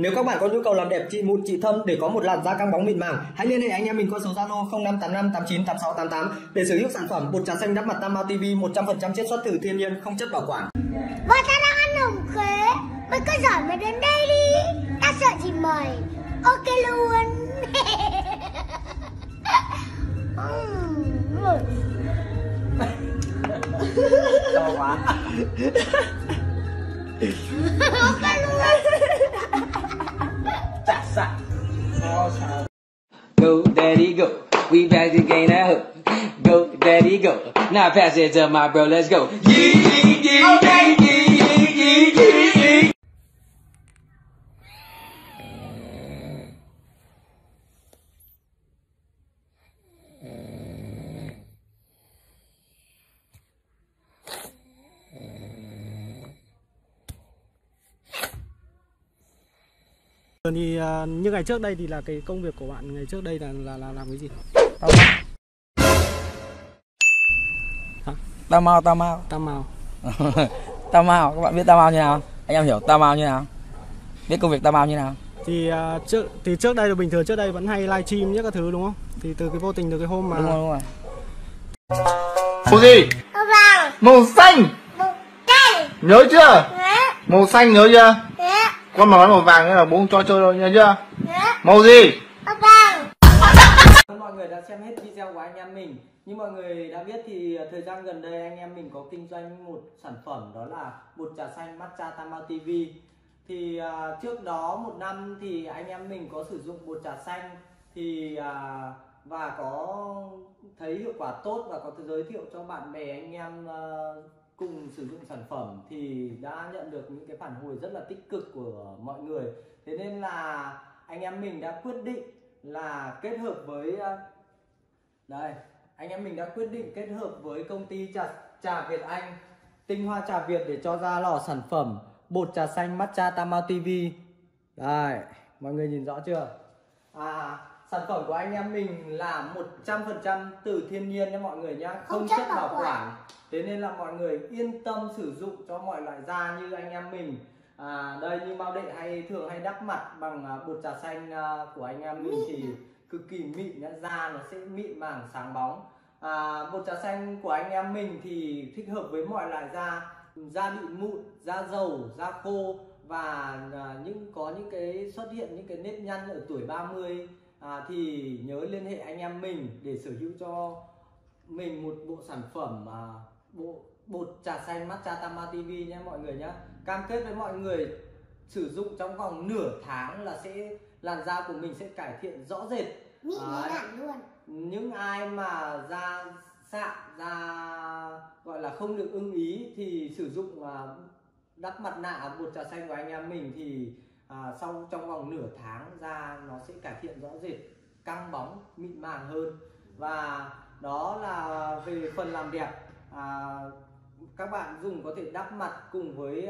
Nếu các bạn có nhu cầu làm đẹp trị mụn trị thâm để có một làn da căng bóng mịn màng, hãy liên hệ anh em mình qua số Zalo 0585898688 để sở hữu sản phẩm bột trà xanh đắp mặt Tam Mao TV 100% chiết xuất từ thiên nhiên, không chất bảo quản. Và ta đang ăn hồng khế, mày cứ giỏi mày đến đây đi, ta sợ gì mày. Ok luôn. To quá. Ok luôn. Go daddy go, we back again at hook. Go daddy go, now pass it to my bro, let's go. Yee yee yee yee yee yee yee yee. Thì như ngày trước đây thì là cái công việc của bạn ngày trước đây là làm cái gì? Tam Mao Tam Mao. Tam Mao, các bạn biết Tam Mao như nào? Anh em hiểu Tam Mao như nào? Biết công việc Tam Mao như nào? Thì trước đây là bình thường, trước đây vẫn hay livestream nhất các thứ đúng không? Thì từ cái vô tình từ cái hôm mà Đúng rồi. Màu gì? Màu vàng. Màu xanh. Màu xanh. Nhớ chưa? Dạ. Màu xanh nhớ chưa? Dạ. Con mà nói màu vàng nữa là bố không cho chơi đâu, nhớ chưa? Dạ. Màu gì? Màu vàng. Mọi người đã xem hết video của anh em mình. Như mọi người đã biết thì thời gian gần đây anh em mình có kinh doanh một sản phẩm, đó là bột trà xanh Matcha Tam Mao TV. Thì trước đó một năm thì anh em mình có sử dụng bột trà xanh thì và có thấy hiệu quả tốt và có giới thiệu cho bạn bè anh em cùng sử dụng sản phẩm, thì đã nhận được những cái phản hồi rất là tích cực của mọi người. Thế nên là anh em mình đã quyết định là kết hợp với anh em mình đã quyết định kết hợp với công ty trà Việt Anh, tinh hoa trà Việt, để cho ra lò sản phẩm bột trà xanh Matcha Tam Mao TV. Đây, mọi người nhìn rõ chưa? Sản phẩm của anh em mình là 100% từ thiên nhiên nha mọi người nhá, không chất bảo quản. Thế nên là mọi người yên tâm sử dụng cho mọi loại da như anh em mình. Đây, như Mao Đệ thường hay đắp mặt bằng bột trà xanh của anh em mình thì cực kỳ mịn nhá, da nó sẽ mịn màng sáng bóng. Bột trà xanh của anh em mình thì thích hợp với mọi loại da bị mụn, da dầu, da khô và có những cái xuất hiện những cái nếp nhăn ở tuổi 30 thì nhớ liên hệ anh em mình để sở hữu cho mình một bộ sản phẩm bột trà xanh Matcha Tam Mao TV nhé mọi người nhé. Cam kết với mọi người sử dụng trong vòng nửa tháng là làn da của mình sẽ cải thiện rõ rệt. Mịn hẳn luôn. Những ai mà da sạm, da gọi là không được ưng ý thì sử dụng đắp mặt nạ bột trà xanh của anh em mình thì trong vòng nửa tháng da nó sẽ cải thiện rõ rệt, căng bóng, mịn màng hơn. Và đó là về phần làm đẹp. Các bạn dùng có thể đắp mặt cùng với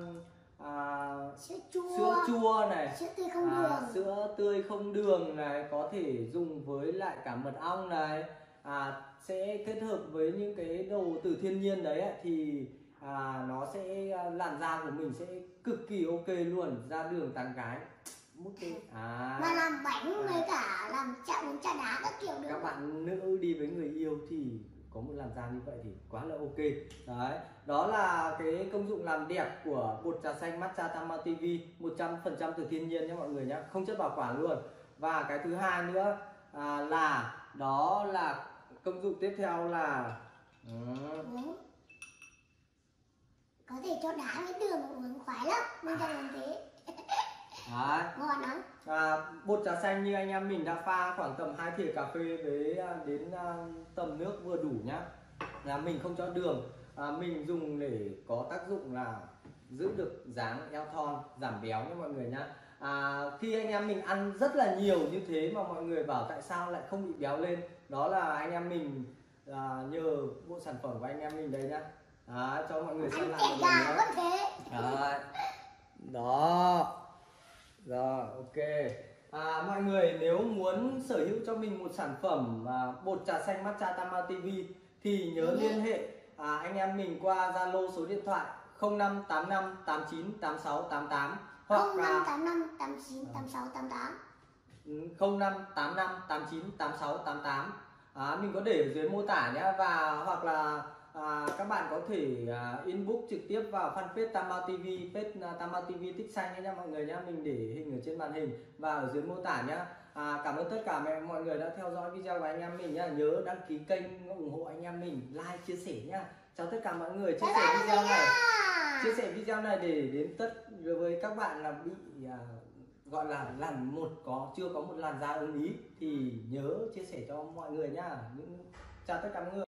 sữa chua này, sữa tươi không đường này, có thể dùng với lại cả mật ong này, sẽ kết hợp với những cái đồ từ thiên nhiên đấy ấy, thì nó sẽ làn da của mình sẽ cực kỳ ok luôn, ra đường tán gái mút mà làm bánh với cả làm trà đá các kiểu được. Các bạn nữ đi với người yêu thì có một làn da như vậy thì quá là ok. Đấy, đó là cái công dụng làm đẹp của bột trà xanh Matcha Tam Mao TV 100% từ thiên nhiên nhé mọi người nhé, không chất bảo quản luôn. Và cái thứ hai nữa đó là công dụng tiếp theo là có thể cho đá với đường uống khoái lắm, nên cho làm thế. Đấy. Ngon lắm. Bột trà xanh như anh em mình đã pha khoảng tầm 2 thìa cà phê đến tầm nước vừa đủ nhá. Mình không cho đường, mình dùng để có tác dụng là giữ được dáng eo thon, giảm béo nha mọi người nhá. Khi anh em mình ăn rất là nhiều như thế mà mọi người bảo tại sao lại không bị béo lên, đó là anh em mình nhờ bộ sản phẩm của anh em mình đây nhá. Cho mọi người xem lại một lần nữa. Đó. Rồi, ok. Mọi người nếu muốn sở hữu cho mình một sản phẩm bột trà xanh Matcha Tam Mao TV thì nhớ liên hệ anh em mình qua Zalo số điện thoại 0585 89 86 88 hoặc là 0585 89 86 88. 0585898688. Mình có để ở dưới mô tả nhé. Và hoặc là các bạn có thể inbox trực tiếp vào fanpage Tam Mao TV, page Tam Mao TV Tích Xanh nha mọi người nhé. Mình để hình ở trên màn hình và ở dưới mô tả nhé. Cảm ơn tất cả mọi người đã theo dõi video của anh em mình nhá. Nhớ đăng ký kênh ủng hộ anh em mình, like chia sẻ nhá. Chào tất cả mọi người, chia sẻ video này để đến tất với các bạn là bị gọi là chưa có một làn da ưng ý thì nhớ chia sẻ cho mọi người nhá. Chào tất cả mọi người.